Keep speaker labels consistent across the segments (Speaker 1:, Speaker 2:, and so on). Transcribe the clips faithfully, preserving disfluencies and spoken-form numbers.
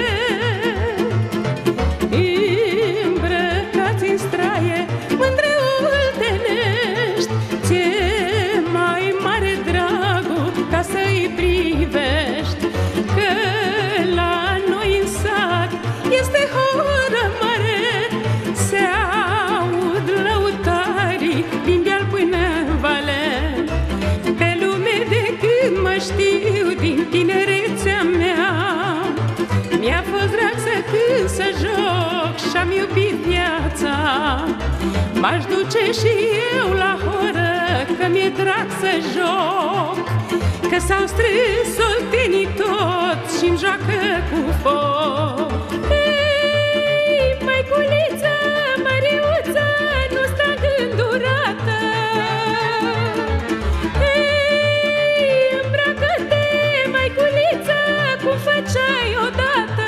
Speaker 1: îmbrăcați în straie, mândre oltenești, ți-e mai mare dragul ca să-i privești, că la noi în sat este horă mare, se aud lăutarii din deal până în vale. Pe lume de când mă știu din tinerețea mea, mi-a fost drag să cânt, să joc și-am iubit viața. M-aș duce și eu la horă, că mi-e drag să joc, că s-au strâns oltenii toți și-mi joacă cu foc. Hei, măiculiță, măriuță, nu sta gândurată. Hei, îmbracă-te, măiculiță, cum făceai odată,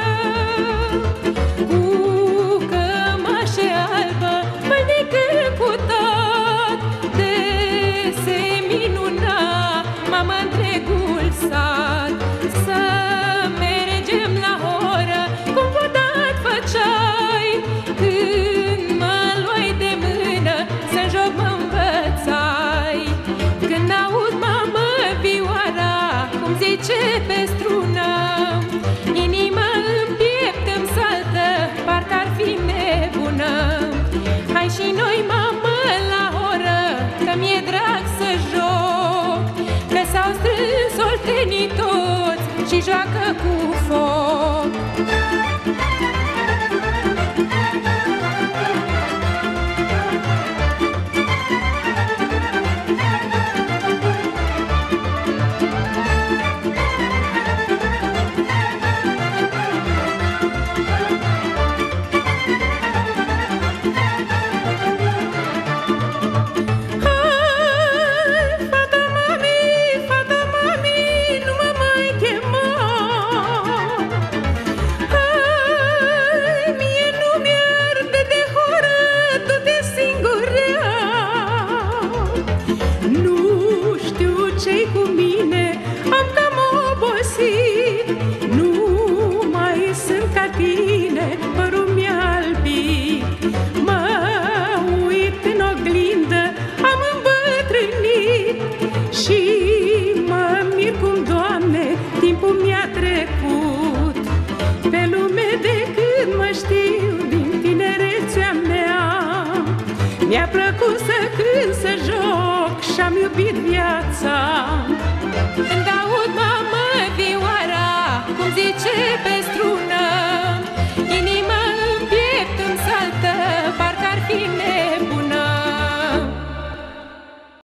Speaker 1: cu cămașe albă, mălnic încutat, de se minuna mama întregul sat. Să mergem la horă, cum vodat făceai, când mă luai de mână, să joc mă învățai. Când aud mamă vioara, cum zice pe strună, inima în piept îmi saltă, parcă ar fi nebună. Hai și noi, mamă, la horă, că mi-e drag să joc, că s-au strâns oltenii toți și joacă cu foc. Ce-i cu mine, am cam obosit, nu mai sunt ca tine, părul mi-a albit. Mă uit în oglindă, am îmbătrânit și mă mir cum, Doamne, timpul mi-a trecut. Pe lume de când mă știu din tinerețea mea, mi-a plăcut să cânt, să joc și-am iubit viața. Când aud